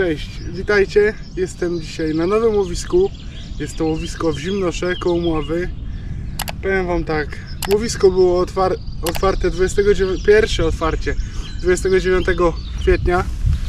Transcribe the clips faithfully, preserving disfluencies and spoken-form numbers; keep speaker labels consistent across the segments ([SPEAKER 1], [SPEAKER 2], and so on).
[SPEAKER 1] Cześć, witajcie. Jestem dzisiaj na nowym łowisku. Jest to łowisko w Zimnosze koło Mławy. Powiem wam tak, łowisko było otwar otwarte dwudziestego dziewiątego, pierwsze otwarcie dwudziestego dziewiątego kwietnia.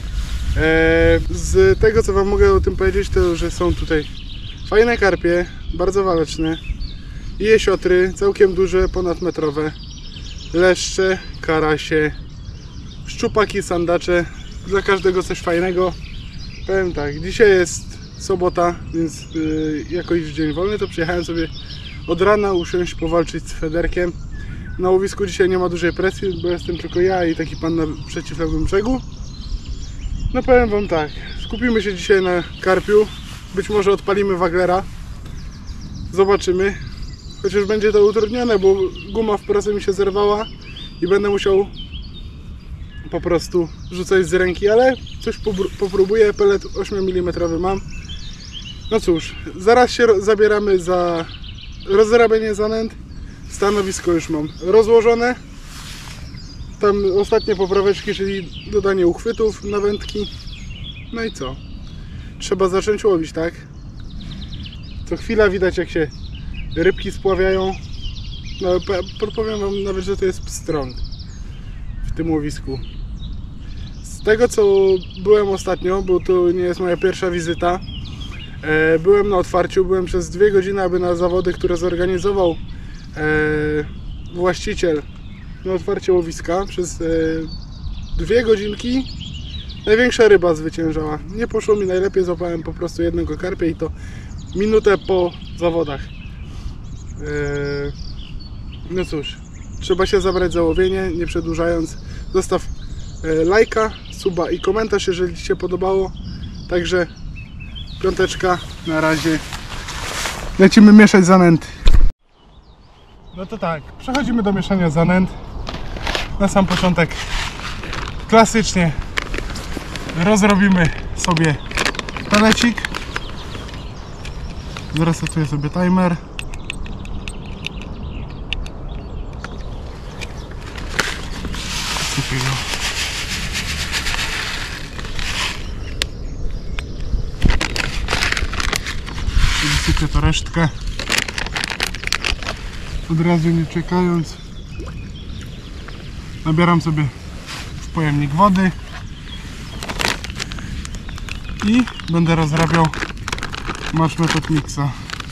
[SPEAKER 1] Eee, z tego co wam mogę o tym powiedzieć, to że są tutaj fajne karpie, bardzo waleczne i jesiotry, całkiem duże, ponadmetrowe, leszcze, karasie, szczupaki, sandacze, dla każdego coś fajnego. Powiem tak, dzisiaj jest sobota, więc yy, jako już dzień wolny, to przyjechałem sobie od rana usiąść, powalczyć z Federkiem. Na łowisku dzisiaj nie ma dużej presji, bo jestem tylko ja i taki pan na przeciwległym brzegu. No powiem wam tak, skupimy się dzisiaj na karpiu, być może odpalimy waglera, zobaczymy. Chociaż będzie to utrudnione, bo guma w pracy mi się zerwała i będę musiał po prostu rzucać z ręki, ale coś popróbuję. Pelet osiem milimetrów mam. No cóż, zaraz się zabieramy za rozrabianie zanęt. Stanowisko już mam rozłożone. Tam ostatnie popraweczki, czyli dodanie uchwytów na wędki. No i co? Trzeba zacząć łowić, tak? Co chwila widać, jak się rybki spławiają. No, podpowiem wam nawet, że to jest pstrąg w tym łowisku. Z tego co byłem ostatnio, bo to nie jest moja pierwsza wizyta, e, byłem na otwarciu, byłem przez dwie godziny, aby na zawody, które zorganizował e, właściciel na otwarcie łowiska, przez e, dwie godzinki największa ryba zwyciężała. Nie poszło mi najlepiej, złapałem po prostu jednego karpia i to minutę po zawodach. E, no cóż, trzeba się zabrać za łowienie, nie przedłużając. Zostaw e, lajka, suba i komentarz, jeżeli ci się podobało. Także piąteczka, na razie. Lecimy mieszać zanęty. No to tak, przechodzimy do mieszania zanęt. Na sam początek klasycznie rozrobimy sobie pelecik. Zresetuję sobie timer. Sypię go. Sypię to resztkę. Od razu nie czekając, nabieram sobie w pojemnik wody i będę rozrabiał Match Method Mixa.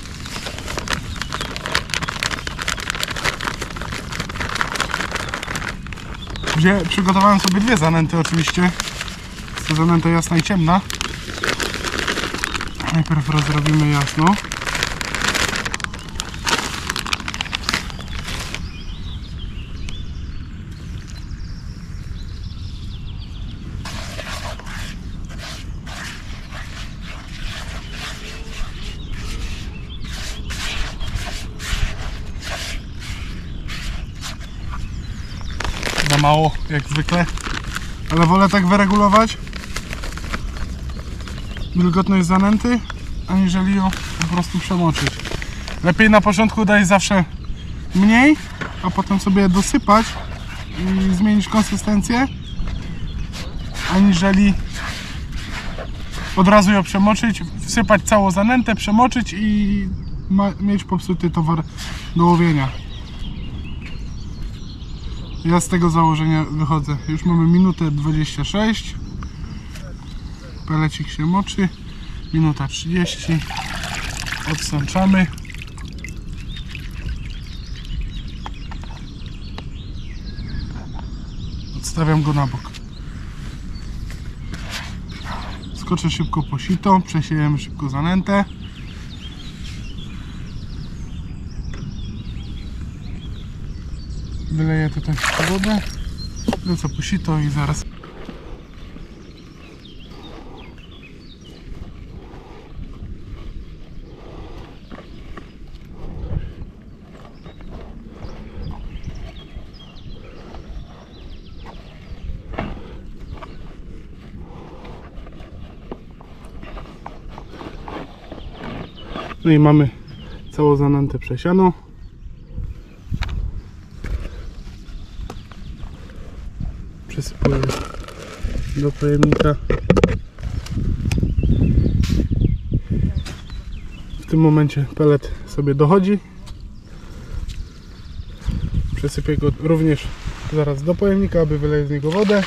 [SPEAKER 1] Gdzie przygotowałem sobie dwie zanęty oczywiście. To zanęta jasna i ciemna. Najpierw rozrobimy jasno. Za mało, jak zwykle, ale wolę tak wyregulować wilgotność zanęty, aniżeli ją po prostu przemoczyć. Lepiej na początku dać zawsze mniej, a potem sobie dosypać i zmienić konsystencję, aniżeli od razu ją przemoczyć, wsypać całą zanętę, przemoczyć i ma, mieć popsuty towar do łowienia. Ja z tego założenia wychodzę. Już mamy minutę dwadzieścia sześć. Pelecik się moczy. Minuta trzydzieści. Odsączamy. Odstawiam go na bok. Skoczę szybko po sito. Przesiejemy szybko zanętę. Wyleję tutaj wodę, lecę po sito i zaraz no i mamy całą zanętę przesianą. Przesypuję do pojemnika. tym momencie pelet sobie dochodzi. Przesypię go również zaraz do pojemnika, aby wyleję z niego wodę.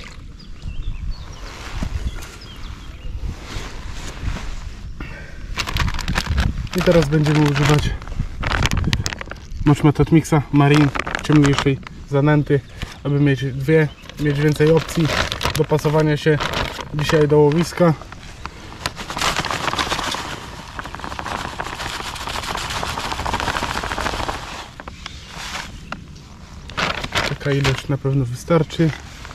[SPEAKER 1] I teraz będziemy używać Match Method Mixa Marine ciemniejszej zanęty, aby mieć dwie, mieć więcej opcji dopasowania się dzisiaj do łowiska. Taka ilość na pewno wystarczy.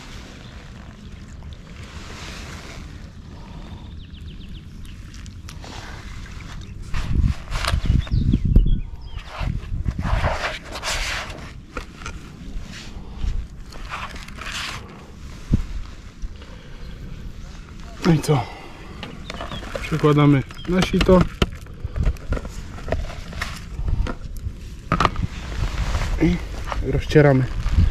[SPEAKER 1] No i co? Przykładamy na sito. I rozcieramy.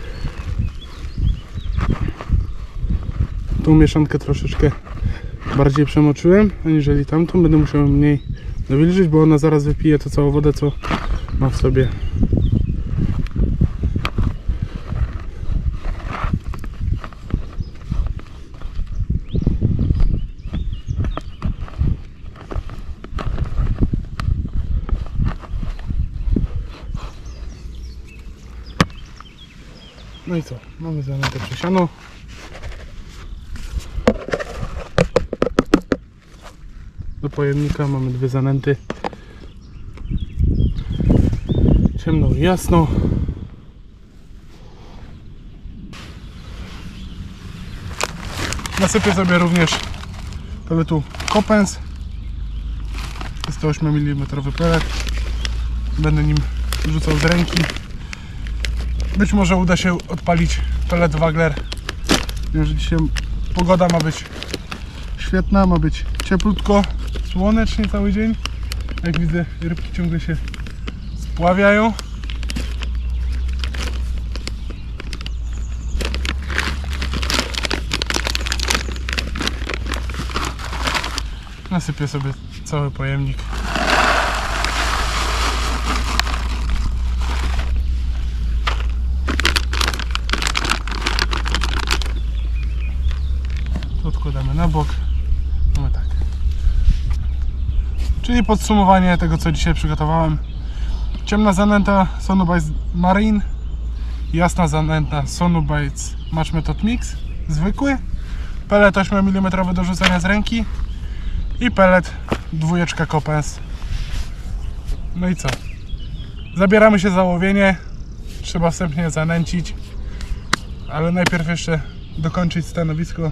[SPEAKER 1] Tą mieszankę troszeczkę bardziej przemoczyłem, aniżeli tamtą. Będę musiał mniej nawilżyć, bo ona zaraz wypije to całą wodę, co ma w sobie. No i co? Mamy zanętę przesianą. Do pojemnika mamy dwie zanęty. Ciemną i jasną. Nasypię sobie również peletu Coppens. Jest to osiem milimetrów pelet. Będę nim rzucał z ręki. Być może uda się odpalić pelet Wagler. Wiem, że dzisiaj pogoda ma być świetna, ma być cieplutko, słonecznie cały dzień. Jak widzę, rybki ciągle się spławiają. Nasypię sobie cały pojemnik. Odkładamy na bok. Mamy tak. Czyli podsumowanie tego, co dzisiaj przygotowałem. Ciemna zanęta Sonobites Marine, jasna zanęta Sonobites Match Method Mix, zwykły, pelet osiem milimetrów do rzucenia z ręki i pelet dwójeczka Coppens. No i co? Zabieramy się za łowienie. Trzeba wstępnie zanęcić, ale najpierw jeszcze dokończyć stanowisko,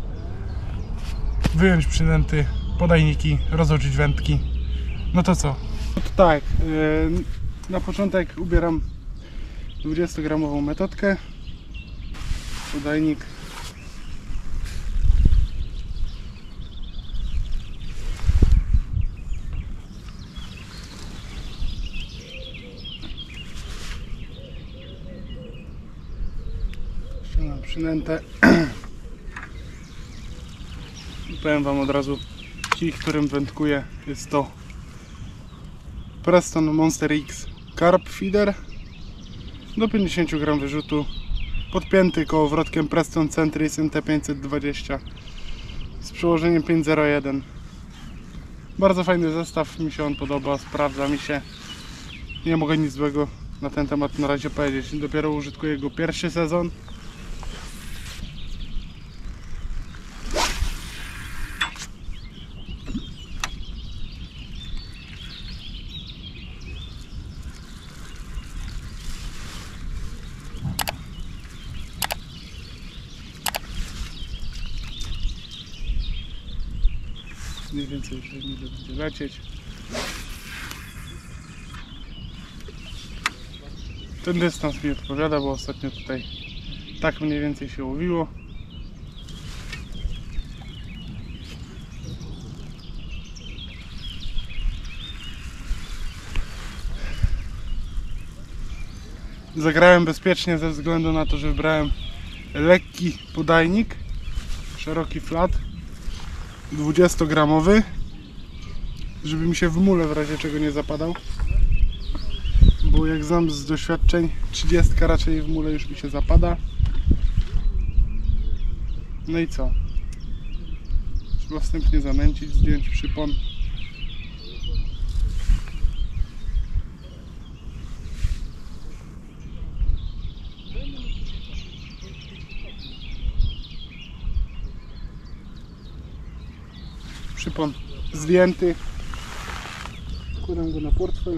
[SPEAKER 1] wyjąć przynęty, podajniki, rozłożyć wędki. No to co? No to tak, yy, na początek ubieram dwudziestogramową metodkę, podajnik, ściągam przynętę. Powiem wam od razu, kij, którym wędkuję, jest to Preston Monster X Carp Feeder do pięćdziesięciu gramów wyrzutu, podpięty kołowrotkiem Preston Centris N T pięćset dwadzieścia z przełożeniem pięć zero jeden. Bardzo fajny zestaw, mi się on podoba, sprawdza mi się. Nie mogę nic złego na ten temat na razie powiedzieć. Dopiero użytkuję go pierwszy sezon. Mniej więcej już będzie lecieć. Ten dystans mi odpowiada, bo ostatnio tutaj tak mniej więcej się łowiło. Zagrałem bezpiecznie ze względu na to, że wybrałem lekki podajnik, szeroki flat, dwudziestogramowy. żeby mi się w mule w razie czego nie zapadał. Bo jak znam z doświadczeń, trzydziestka raczej w mule już mi się zapada. No i co? Trzeba wstępnie zanęcić, zdjąć przypon. Przypon zdjęty. Wkładam go na portfel.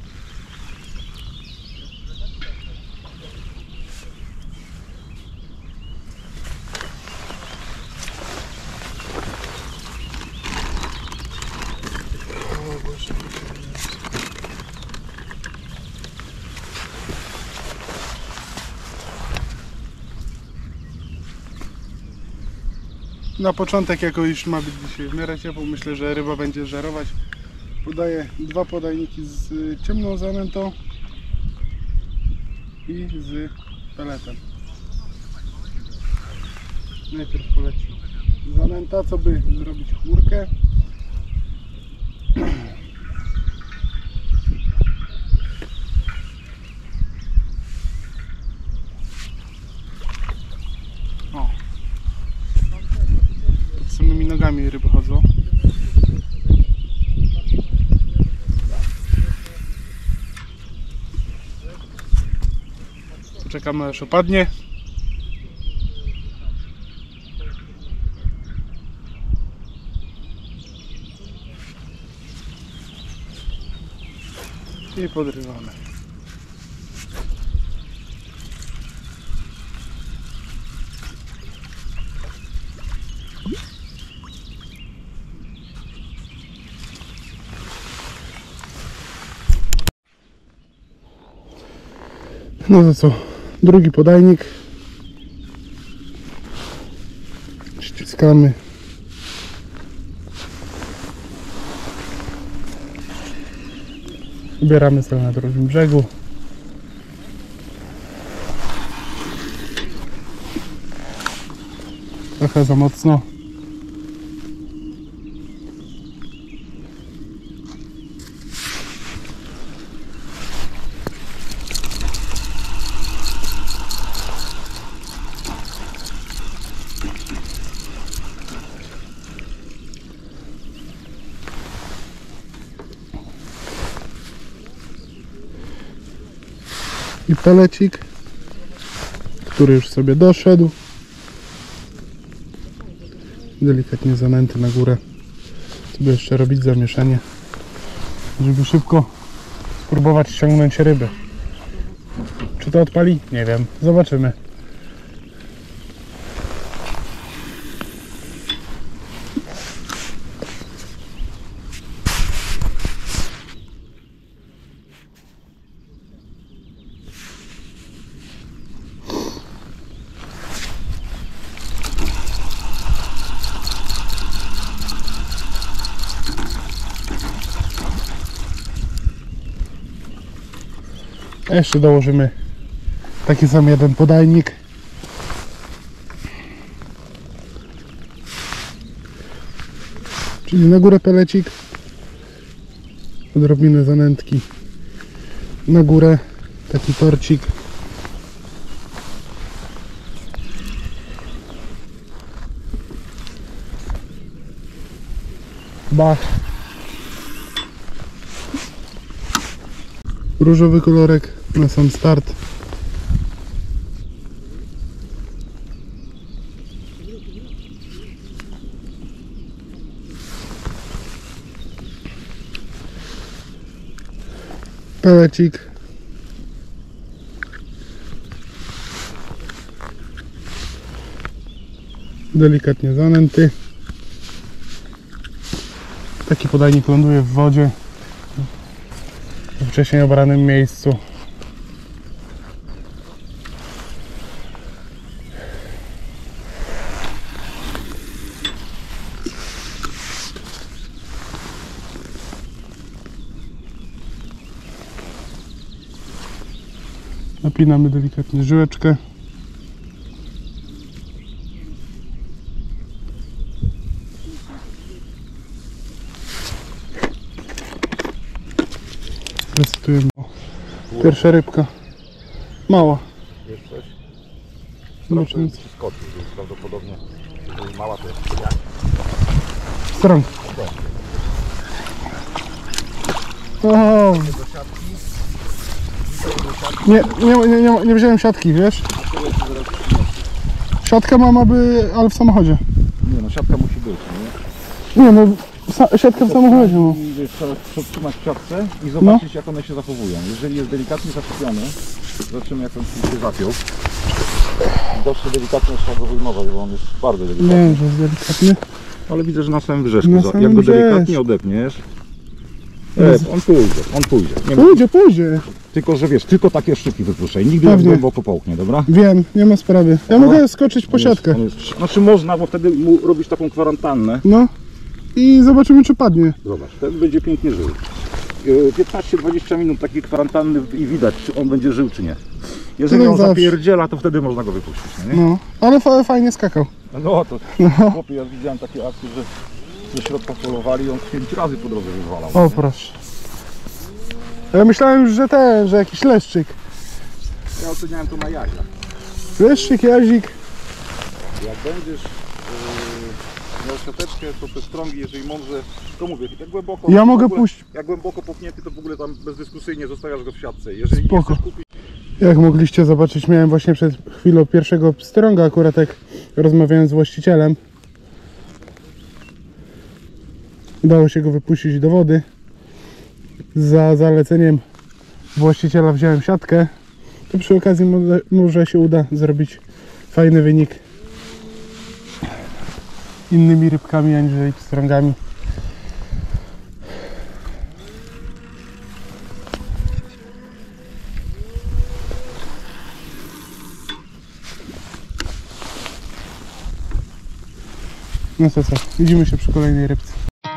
[SPEAKER 1] Na początek, jako już ma być dzisiaj w miarę ciepło, myślę, że ryba będzie żerować. Podaję dwa podajniki z ciemną zanętą i z peletem. Najpierw poleci zanęta, co by zrobić chmurkę. O. Pod samymi nogami ryby chodzą. Czekamy, aż opadnie. I podrywamy. No to co? Drugi podajnik. Ściskamy. Ubieramy sobie na drugim brzegu. Trochę za mocno. I pelecik, który już sobie doszedł, delikatnie zanęty na górę, żeby jeszcze robić zamieszanie, żeby szybko spróbować ściągnąć ryby. Czy to odpali? Nie wiem, zobaczymy. A jeszcze dołożymy taki sam jeden podajnik. Czyli na górę pelecik, odrobinę zanętki, na górę taki torcik. Bach. Różowy kolorek na sam start. Pelecik. Delikatnie zanęty. Taki podajnik ląduje w wodzie, w wcześniej obranym miejscu. Napinamy delikatnie żyłeczkę. Resetujemy. Pierwsza rybka. Mała.
[SPEAKER 2] Jest coś?
[SPEAKER 1] Zobaczymy.
[SPEAKER 2] Się skoczy, więc prawdopodobnie jeżeli mała to jest
[SPEAKER 1] Strąg. O. Nie, nie, nie, nie, nie wziąłem siatki, wiesz? Siatka mam, aby, ale w samochodzie.
[SPEAKER 2] Nie no, siatka musi być, nie?
[SPEAKER 1] Nie no, sa, siatka w samochodzie. No.
[SPEAKER 2] I wiesz, trzeba przytrzymać w siatce i zobaczyć no. jak one się zachowują. Jeżeli jest delikatnie zaczepiony, zobaczymy jak on się zapiął. Dość delikatnie trzeba go wyjmować, bo on jest bardzo delikatny.
[SPEAKER 1] Nie, że jest delikatny.
[SPEAKER 2] Ale widzę, że na samym wyrzeszku,
[SPEAKER 1] Na
[SPEAKER 2] za-
[SPEAKER 1] samym
[SPEAKER 2] jak go
[SPEAKER 1] wyrzeszku.
[SPEAKER 2] delikatnie odepniesz, e, on pójdzie, on pójdzie. Nie ma,
[SPEAKER 1] Pójdzie, pójdzie.
[SPEAKER 2] tylko, że wiesz, tylko takie sztuki wypuszczaj, nigdy jak
[SPEAKER 1] Pewnie.
[SPEAKER 2] głęboko połknie, dobra?
[SPEAKER 1] Wiem, nie ma sprawy. Ja
[SPEAKER 2] No.
[SPEAKER 1] mogę skoczyć po
[SPEAKER 2] On jest-
[SPEAKER 1] siatkę.
[SPEAKER 2] on jest- Znaczy można, bo wtedy mu robisz taką kwarantannę.
[SPEAKER 1] No. I zobaczymy, czy padnie.
[SPEAKER 2] Zobacz, wtedy będzie pięknie żył. Yy, piętnaście dwadzieścia minut takiej kwarantanny i widać, czy on będzie żył, czy nie. Jeżeli
[SPEAKER 1] tak
[SPEAKER 2] on
[SPEAKER 1] zawsze.
[SPEAKER 2] zapierdziela, to wtedy można go wypuścić, no nie?
[SPEAKER 1] No. Ale fa fajnie skakał.
[SPEAKER 2] No to chłopie, ja widziałem takie akcje, że ze środka polowali, on pięć razy po drodze wywalał.
[SPEAKER 1] O proszę. Ja myślałem już, że ten, że jakiś leszczyk.
[SPEAKER 2] Ja oceniałem to na jaja.
[SPEAKER 1] Leszczyk, jazik.
[SPEAKER 2] Jak będziesz yy, miał siateczkę, to te strągi, jeżeli mądrze, to mówię, jak głęboko,
[SPEAKER 1] Ja
[SPEAKER 2] w
[SPEAKER 1] mogę
[SPEAKER 2] ogóle,
[SPEAKER 1] puścić.
[SPEAKER 2] jak głęboko popchnięty, to w ogóle tam bezdyskusyjnie zostawiasz go w siatce. Jeżeli
[SPEAKER 1] Spoko.
[SPEAKER 2] nie chcesz kupić,
[SPEAKER 1] Jak mogliście zobaczyć, miałem właśnie przed chwilą pierwszego pstrąga, akurat jak rozmawiałem z właścicielem. Udało się go wypuścić do wody. Za zaleceniem właściciela wziąłem siatkę. To przy okazji może, może się uda zrobić fajny wynik innymi rybkami aniżeli pstrągami. No to co, widzimy się przy kolejnej rybce.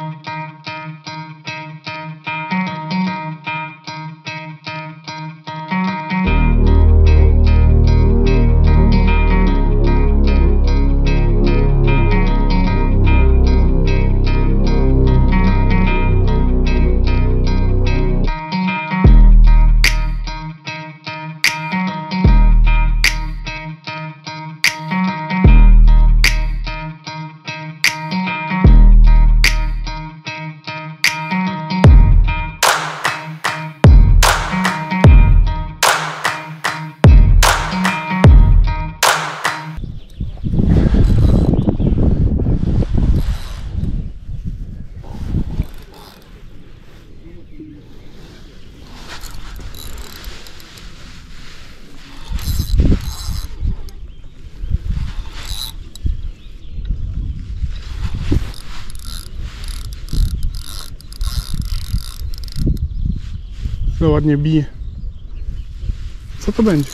[SPEAKER 1] No ładnie bije. Co to będzie?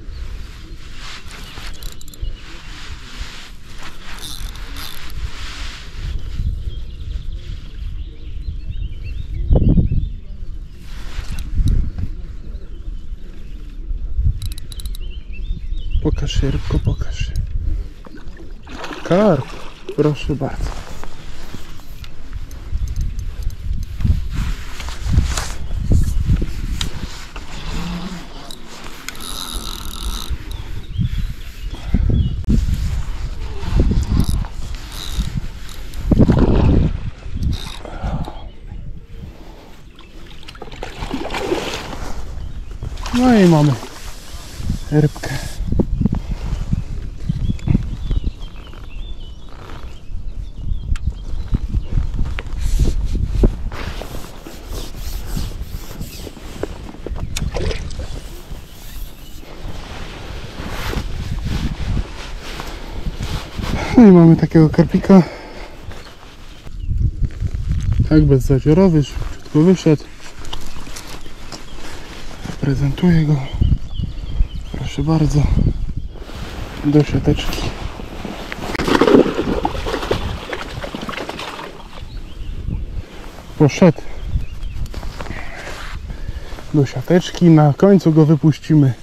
[SPEAKER 1] Pokaż się, rybko, pokaż się. Karp, proszę bardzo. No i mamy rybkę. No i mamy takiego karpika. Tak, bezzadziorowy, szybciutko wyszedł. Prezentuję go. Proszę bardzo. Do siateczki. Poszedł do siateczki. Na końcu go wypuścimy.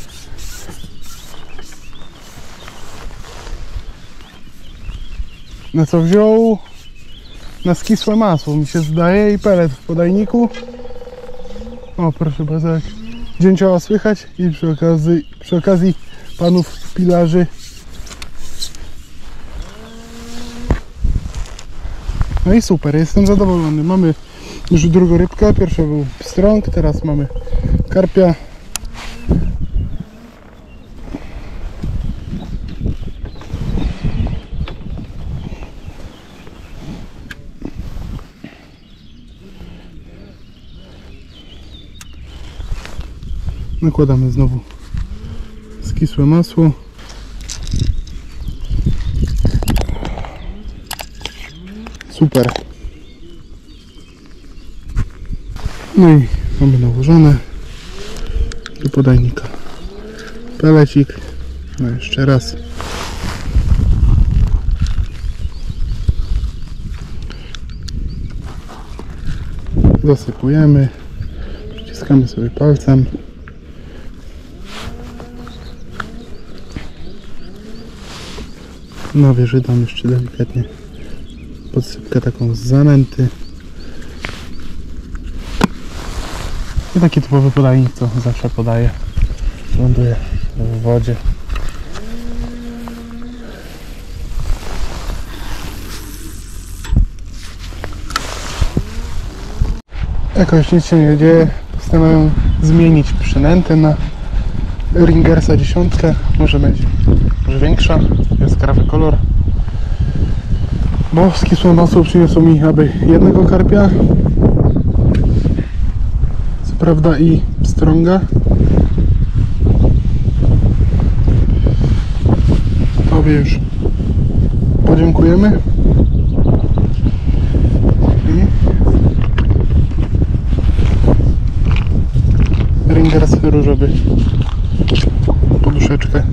[SPEAKER 1] Na co wziął? Na skisłe masło mi się zdaje i pelet w podajniku. O, proszę bardzo, jak dzięcioła słychać i przy okazji, przy okazji panów pilarzy. No i super, jestem zadowolony. Mamy już drugą rybkę. Pierwszy był pstrąg, teraz mamy karpia. Nakładamy znowu skisłe masło. Super. No i mamy nałożone do podajnika pelecik. No jeszcze raz. Zasypujemy. Przyciskamy sobie palcem. Nawierzydam jeszcze delikatnie podsypkę taką z zanęty. I taki typowy podajnik, co zawsze podaję. Ląduje w wodzie. Jakoś nic się nie dzieje. Postanowiłem zmienić przynętę na Ringersa dziesiątkę. Może będzie może większa, jaskrawy kolor. Bo skisłe masło przyniosło mi aby jednego karpia, co prawda i pstrąga. Tobie już podziękujemy. I Ringers różowy, poduszeczkę.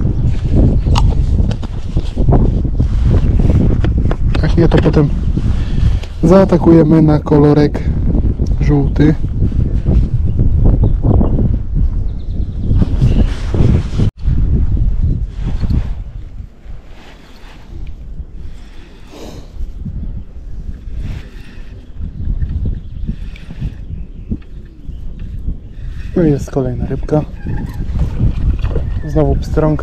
[SPEAKER 1] Jak nie, to potem zaatakujemy na kolorek żółty. No i jest kolejna rybka. Znowu pstrąg.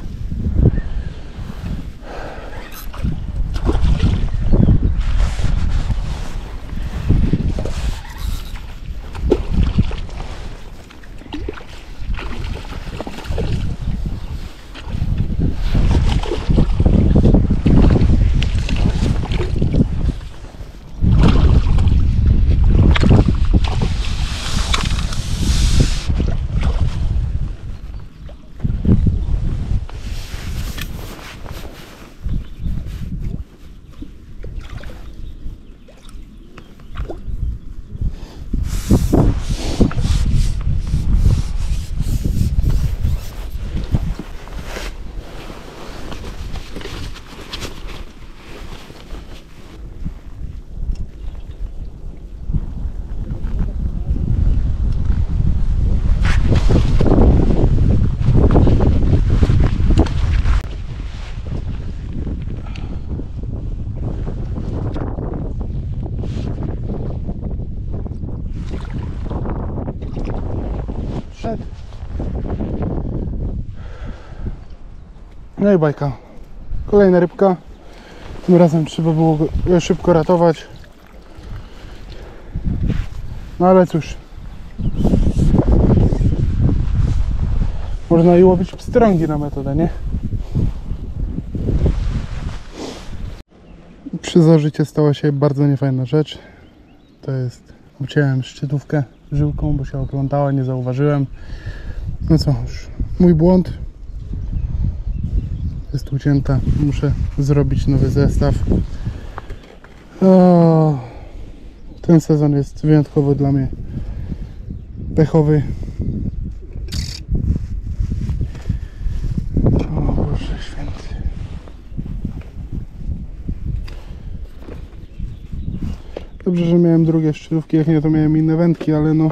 [SPEAKER 1] No i bajka. Kolejna rybka. Tym razem trzeba było go szybko ratować. No ale cóż. Można i łowić pstrągi na metodę, nie? Przy zażycie stała się bardzo niefajna rzecz. To jest, uciąłem szczytówkę żyłką, bo się oplątała, nie zauważyłem. No co, już mój błąd. Jest ucięta, muszę zrobić nowy zestaw. O, ten sezon jest wyjątkowo dla mnie pechowy. O Boże święty. Dobrze, że miałem drugie szczytówki, jak nie to miałem inne wędki, ale no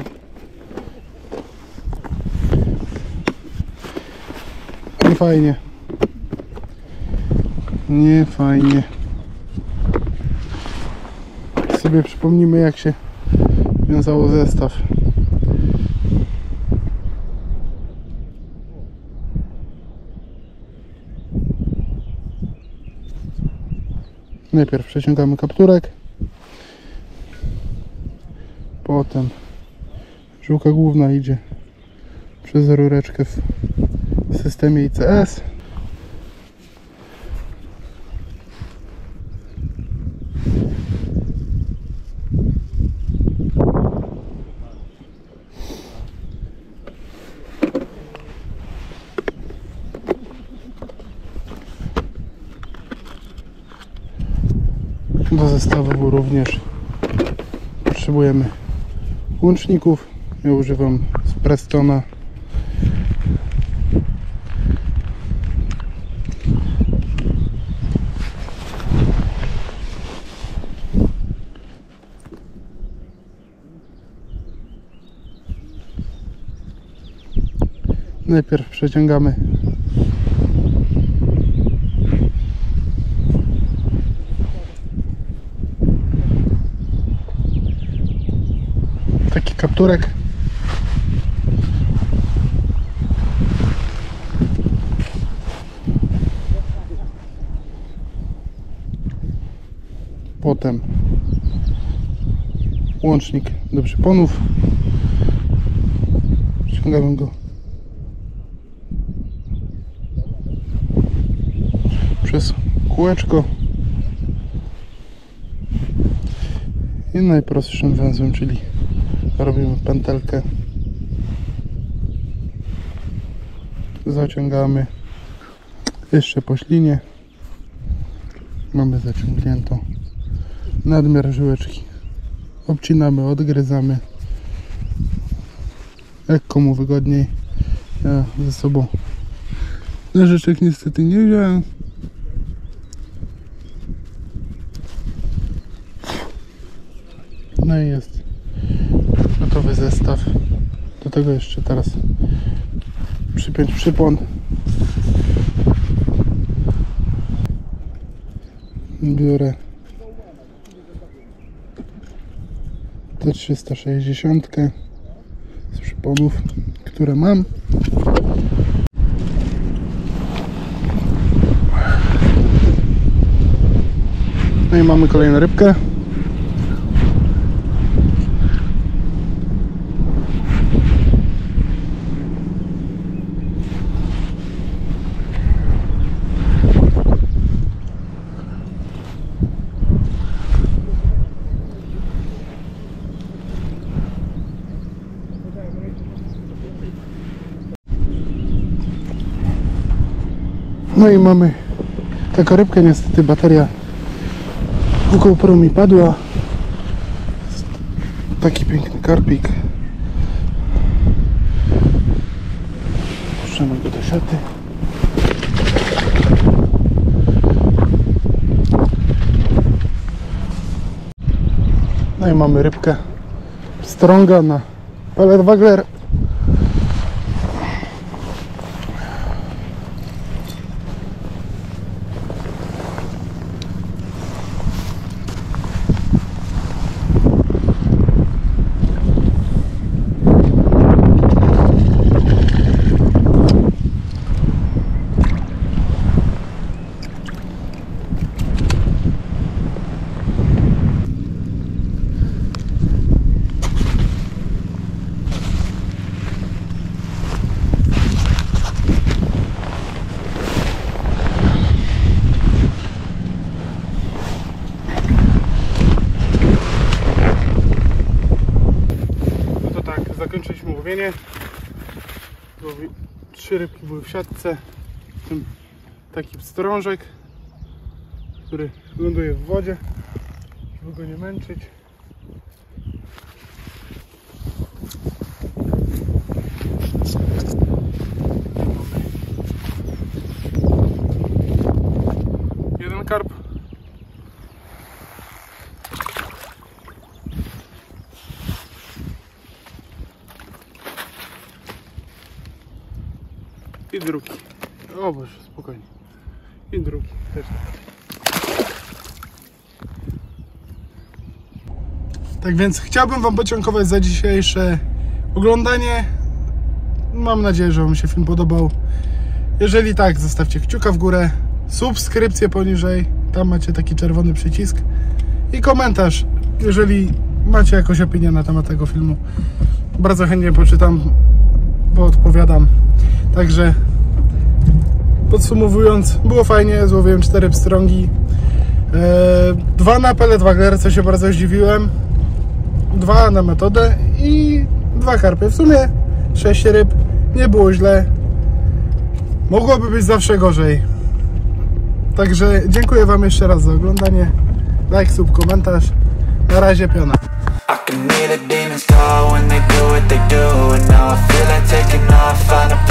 [SPEAKER 1] nie fajnie. Nie fajnie. Sobie przypomnimy, jak się wiązało zestaw. Najpierw przeciągamy kapturek, potem żyłka główna idzie przez rureczkę w systemie I C S. Do zestawu również potrzebujemy łączników. Ja używam z Prestona. Najpierw przeciągamy taki kapturek. Potem łącznik do przyponów. Ściągamy go przez kółeczko i najprostszym węzłem, czyli robimy pętelkę, zaciągamy jeszcze po ślinie, mamy zaciągnięto nadmiar żyłeczki, obcinamy, odgryzamy jak komu wygodniej. Ja ze sobą nożyczek niestety nie wziąłem. No i jest gotowy zestaw. Do tego jeszcze teraz przypiąć przypon. Biorę T trzysta sześćdziesiąt z przyponów, które mam. No i mamy kolejną rybkę. No i mamy taką rybkę, niestety bateria w GoPro mi padła. Taki piękny karpik. Puszczamy go do siaty. No i mamy rybkę Stronga na pellet wagler. Zakończyliśmy łowienie. Trzy rybki były w siatce, w tym taki pstrążek, który ląduje w wodzie, żeby go nie męczyć. Jeden karp. I drugi. O Boże, spokojnie. I drugi też tak. Tak więc chciałbym Wam podziękować za dzisiejsze oglądanie. Mam nadzieję, że Wam się film podobał. Jeżeli tak, zostawcie kciuka w górę, subskrypcję poniżej tam macie taki czerwony przycisk i komentarz, jeżeli macie jakąś opinię na temat tego filmu. Bardzo chętnie poczytam, bo odpowiadam. Także podsumowując, było fajnie, złowiłem cztery pstrągi, e, dwa na pellet wagler, co się bardzo zdziwiłem, dwa na metodę i dwa karpie. W sumie sześć ryb, nie było źle, mogłoby być zawsze gorzej. Także dziękuję Wam jeszcze raz za oglądanie, like, sub, komentarz, na razie, piona.
[SPEAKER 3] I can hear the demons call when they do what they do, and now I feel like taking off, find a